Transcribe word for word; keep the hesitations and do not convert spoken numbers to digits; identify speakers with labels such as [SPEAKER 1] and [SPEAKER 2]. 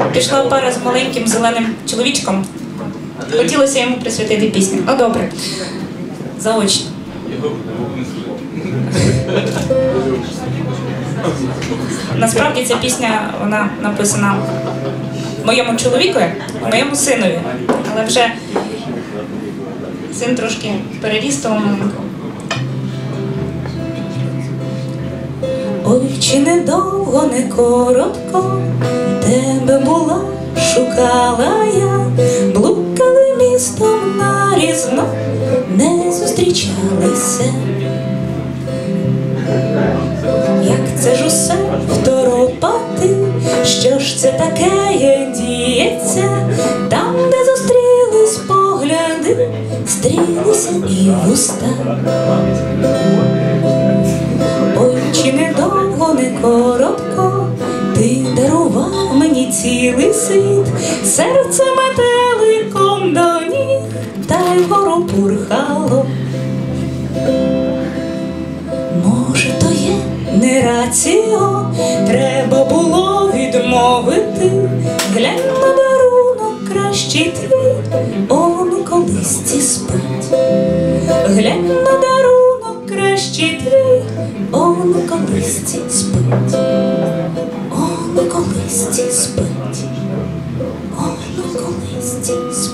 [SPEAKER 1] пішла пара з маленьким зеленим чоловічком. Хотілося йому присвятити пісню. Ну добре, заочно. Насправді ця пісня, вона написана моєму чоловікові, моєму синові. Але вже син трошки переріс того моменту. Ой, чи недовго, не коротко тебе була, шукала я, блукали містом нарізно, не зустрічалися. Як це ж усе второпати, що ж це таке діється, там, де зустрілись погляди, стрілися і вуста. Ой, чи недовго, не коротко, ти дарував мені цілий світ, серце метеликом до ніг, та й вгору пурхало. Може, то є не раціо, треба було відмовити, глянь на дарунок кращий твій, он колисці спить. Глянь на дарунок кращий твій, он колисці спить. Он колисці спить. Он колисці спить.